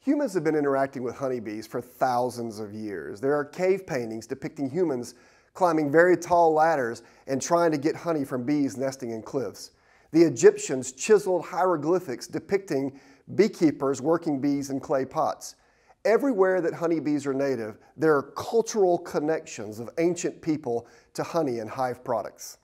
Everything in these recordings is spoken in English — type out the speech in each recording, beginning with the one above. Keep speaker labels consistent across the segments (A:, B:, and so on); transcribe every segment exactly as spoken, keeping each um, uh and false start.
A: Humans have been interacting with honeybees for thousands of years. There are cave paintings depicting humans climbing very tall ladders and trying to get honey from bees nesting in cliffs. The Egyptians chiseled hieroglyphics depicting beekeepers working bees in clay pots. Everywhere that honeybees are native, there are cultural connections of ancient people to honey and hive products.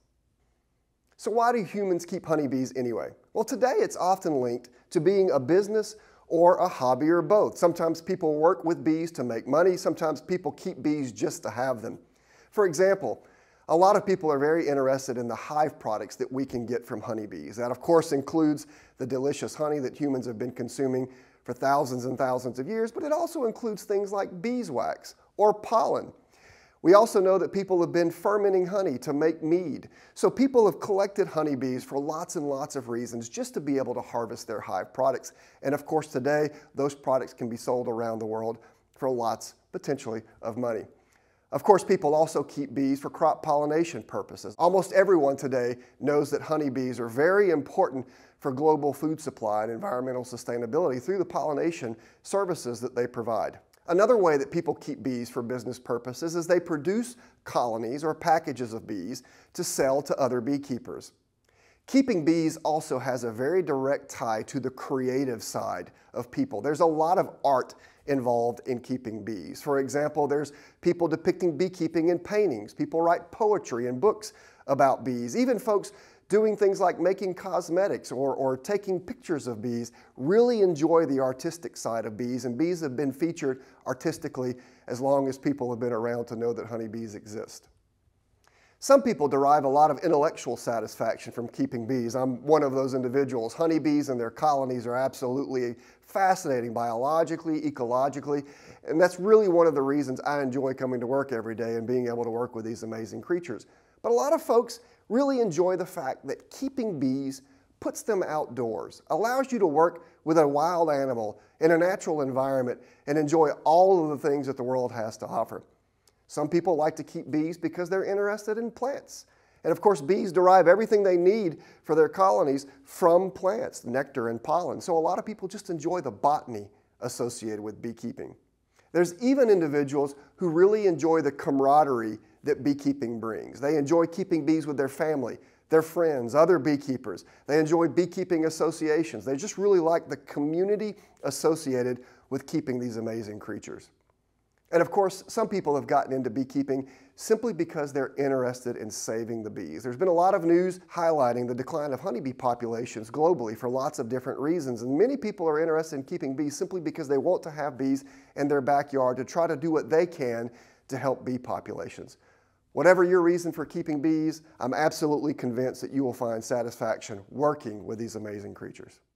A: So why do humans keep honeybees anyway? Well, today it's often linked to being a business or a hobby or both. Sometimes people work with bees to make money. Sometimes people keep bees just to have them. For example, a lot of people are very interested in the hive products that we can get from honeybees. That, of course, includes the delicious honey that humans have been consuming for thousands and thousands of years, but it also includes things like beeswax or pollen. We also know that people have been fermenting honey to make mead. So people have collected honeybees for lots and lots of reasons just to be able to harvest their hive products. And of course today, those products can be sold around the world for lots, potentially, of money. Of course, people also keep bees for crop pollination purposes. Almost everyone today knows that honeybees are very important for global food supply and environmental sustainability through the pollination services that they provide. Another way that people keep bees for business purposes is they produce colonies or packages of bees to sell to other beekeepers. Keeping bees also has a very direct tie to the creative side of people. There's a lot of art involved in keeping bees. For example, there's people depicting beekeeping in paintings. People write poetry and books about bees. Even folks doing things like making cosmetics or, or taking pictures of bees really enjoy the artistic side of bees, and bees have been featured artistically as long as people have been around to know that honeybees exist. Some people derive a lot of intellectual satisfaction from keeping bees. I'm one of those individuals. Honeybees and their colonies are absolutely fascinating biologically, ecologically, and that's really one of the reasons I enjoy coming to work every day and being able to work with these amazing creatures. But a lot of folks really enjoy the fact that keeping bees puts them outdoors, allows you to work with a wild animal in a natural environment and enjoy all of the things that the world has to offer. Some people like to keep bees because they're interested in plants. And of course, bees derive everything they need for their colonies from plants, nectar and pollen. So a lot of people just enjoy the botany associated with beekeeping. There's even individuals who really enjoy the camaraderie that beekeeping brings. They enjoy keeping bees with their family, their friends, other beekeepers. They enjoy beekeeping associations. They just really like the community associated with keeping these amazing creatures. And of course, some people have gotten into beekeeping simply because they're interested in saving the bees. There's been a lot of news highlighting the decline of honeybee populations globally for lots of different reasons. And many people are interested in keeping bees simply because they want to have bees in their backyard to try to do what they can to help bee populations. Whatever your reason for keeping bees, I'm absolutely convinced that you will find satisfaction working with these amazing creatures.